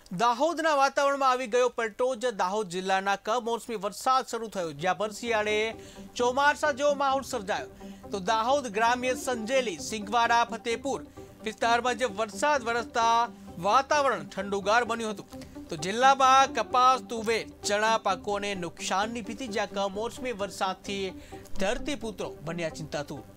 દાહોદના વાતાવરણમાં આવી ગયો પલટો। દાહોદ જિલ્લાના કમોસમી વરસાદ શરૂ થયો, જ્યાં ભર શિયાળે ચોમાસા જેવો માહોલ સર્જાયો। તો દાહોદ ગ્રામ્ય, સંજેલી, સિંગવાડા, ફતેપુર વિસ્તારમાં જે વરસાદ વરસતા વાતાવરણ ઠંડુગાર બન્યું હતું। તો જિલ્લામાં કપાસ, તુવેર, ચણા પાકોને નુકસાનની ભીતિ, જ્યાં કમોસમી વરસાદથી ધરતીપુત્રો બન્યા ચિંતાતુર।